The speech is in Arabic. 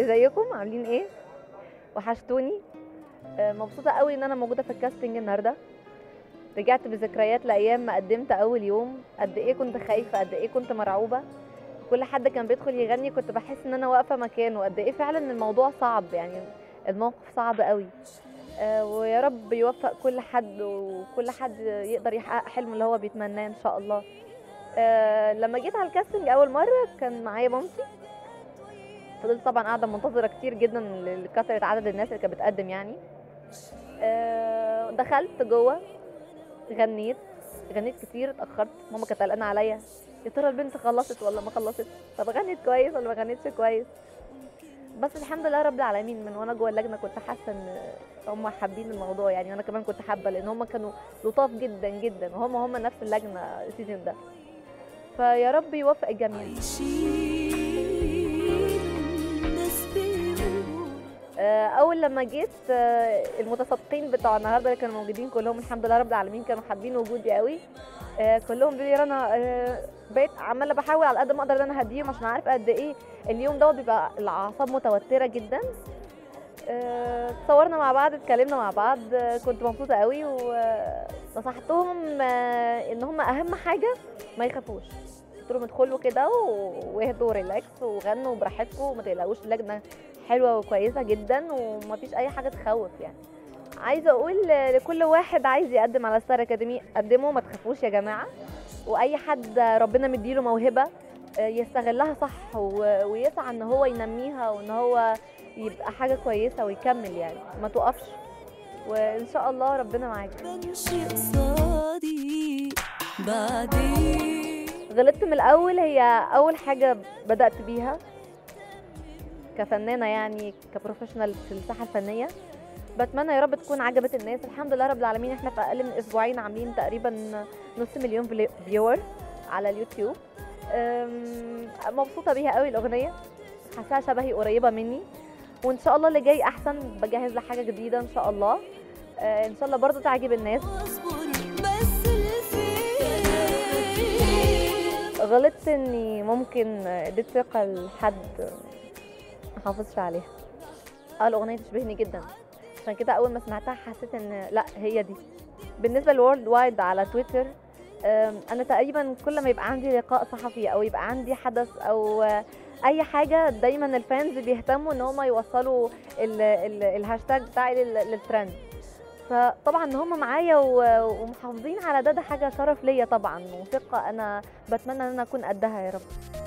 ازيكم عاملين ايه؟ وحشتوني. مبسوطه قوي ان انا موجوده في الكاستنج النهارده. رجعت بذكريات لايام ما قدمت اول يوم، قد ايه كنت خايفه، قد ايه كنت مرعوبه. كل حد كان بيدخل يغني كنت بحس ان انا واقفه مكانه، قد ايه فعلا الموضوع صعب، يعني الموقف صعب قوي. ويا رب يوفق كل حد، وكل حد يقدر يحقق حلمه اللي هو بيتمناه ان شاء الله. لما جيت على الكاستنج اول مره كان معايا مامتي. فضلت طبعا قاعده منتظره كتير جدا لكثره عدد الناس اللي كانت بتقدم يعني. دخلت جوه، غنيت كتير، اتاخرت. ماما كانت قلقانه عليا، يا ترى البنت خلصت ولا ما خلصت، طب غنت كويس ولا ما غنتش كويس. بس الحمد لله رب العالمين، من وانا جوه اللجنه كنت حاسه ان هم حابين الموضوع يعني، وانا كمان كنت حابه، لان هم كانوا لطاف جدا جدا، وهم نفس اللجنه السيزون ده. فيا رب يوفق الجميع. اول لما جيت المتسابقين بتوع النهارده اللي كانوا موجودين كلهم الحمد لله رب العالمين كانوا حابين وجودي قوي. كلهم بيقولوا لي رنا، بقيت عماله بحاول على قد ما اقدر ان انا اهديهم، عشان عارفه قد ايه اليوم دوت بيبقى الاعصاب متوتره جدا. اتصورنا مع بعض، اتكلمنا مع بعض، كنت مبسوطه قوي، ونصحتهم ان هم اهم حاجه ما يخافوش. قلت لهم ادخلوا كده واهدوا ريلاكس وغنوا براحتكم، وما تقلقوش، اللجنه حلوه وكويسه جدا ومفيش اي حاجه تخوف يعني. عايزه اقول لكل واحد عايز يقدم على ستار اكاديمي قدموا، ما تخافوش يا جماعه. واي حد ربنا مديله موهبه يستغلها صح، ويسعى ان هو ينميها، وان هو يبقى حاجه كويسه ويكمل يعني، ما توقفش، وان شاء الله ربنا معاك. غلطت من الاول، هي اول حاجه بدات بيها كفنانه يعني، كبروفيشنال في الساحه الفنيه. بتمنى يا رب تكون عجبت الناس. الحمد لله رب العالمين، احنا في اقل من اسبوعين عاملين تقريبا نص مليون فيور على اليوتيوب. مبسوطه بيها قوي الاغنيه، حاساها شبهي، قريبه مني، وان شاء الله اللي جاي احسن. بجهز لحاجه جديده ان شاء الله، ان شاء الله برضو تعجب الناس. غلطت اني ممكن اديت ثقه لحد ما حافظش عليها. الاغنيه تشبهني جدا، عشان كده اول ما سمعتها حسيت ان لا هي دي. بالنسبه للورلد وايد على تويتر، انا تقريبا كل ما يبقى عندي لقاء صحفي او يبقى عندي حدث او اي حاجه، دايما الفانز بيهتموا ان هم يوصلوا الهاشتاج بتاعي للترند. فطبعا ان هم معايا ومحافظين على ده حاجه شرف ليا طبعا، وثقه انا بتمنى ان انا اكون قدها يا رب.